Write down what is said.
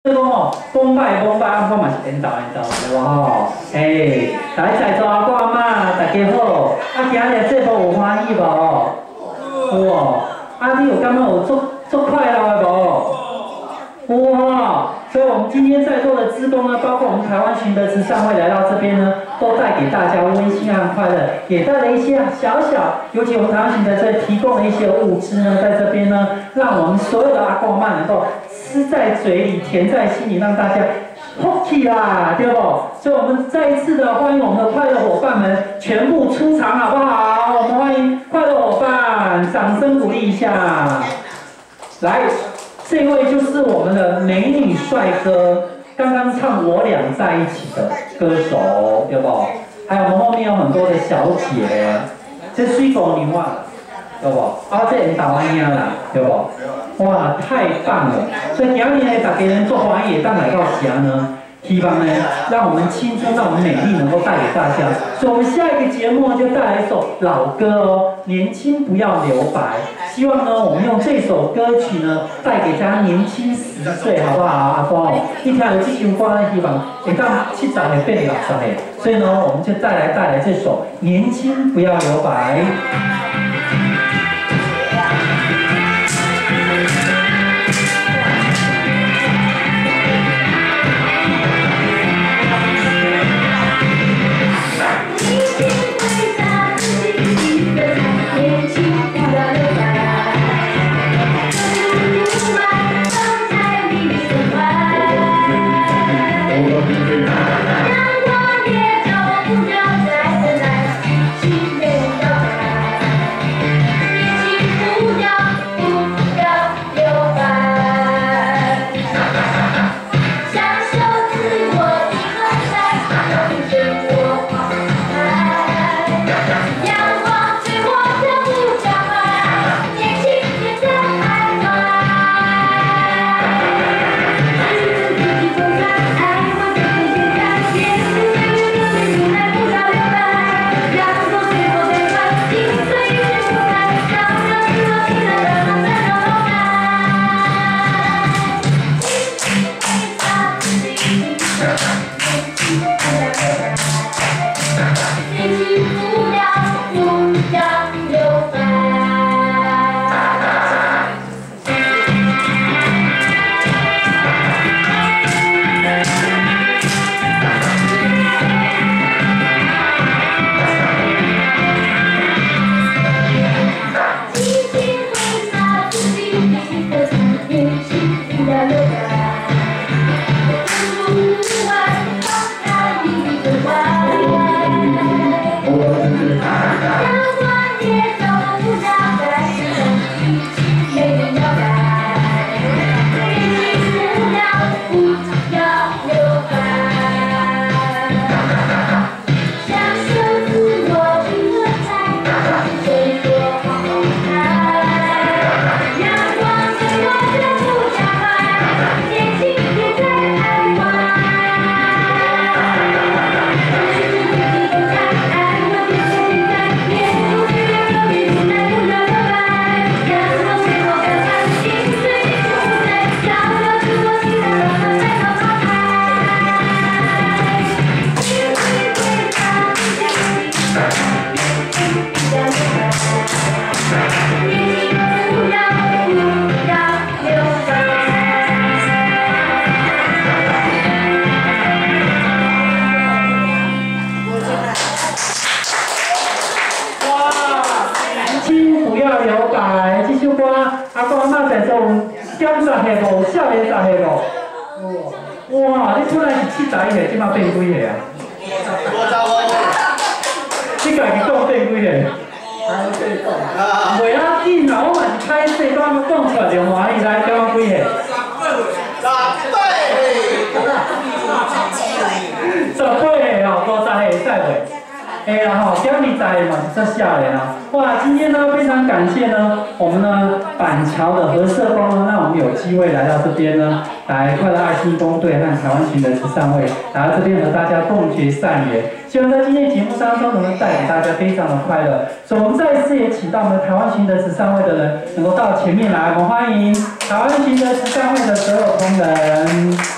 哦，讲拜，我嘛是缘投，对无吼？哎，来在座阿公阿妈，大家好。今日节目有欢喜无？有哦。你有感觉有足快乐的无？有哦。所以我们今天在座的志工呢，包括我们台湾巡的慈善会来到这边呢，都带给大家温馨和快乐，也带了一些小，尤其我们台湾巡的这提供了一些物资呢，在这边呢，让我们所有的阿公阿妈能够吃在嘴里，甜在心里，让大家福气啦，对不？所以我们再一次的欢迎我们的快乐伙伴们全部出场，好不好？我们欢迎快乐伙伴，掌声鼓励一下。来，这位就是我们的美女帅哥，刚刚唱《我俩在一起》的歌手，对不？还有我们后面有很多的小姐，这水果牛啊。对不？这缘投安尼啦，对不？哇，太棒了！所以今日呢，大家人做欢喜，当来到时呢，希望呢，让我们青春，让我们美丽能够带给大家。所以，我们下一个节目就带来一首老歌哦，《年轻不要留白》。希望呢，我们用这首歌曲呢，带给大家年轻10岁，好不好？阿光哦，你听了这首歌呢，希望会当70岁变60岁。所以呢，我们就带来这首《年轻不要留白》。哇！你出来是70岁，即马变几岁啊？你家己讲变几岁？袂要紧啦，我嘛是开始讲出来就欢喜来，叫我几岁？10岁哦，50岁会使袂？哎呀吼，今日在嘛是这少年啊！哇，今天呢非常感谢呢，我们呢板桥的和社工呢，让我们有机会来到这边呢，来快乐爱心公队和台湾巡的慈善会来到这边和大家共结善缘。希望在今天节目当中能够带给大家非常的快乐。所以我们再次也请到我们台湾巡的慈善会的人能够到前面来，我们欢迎台湾巡的慈善会的所有同仁。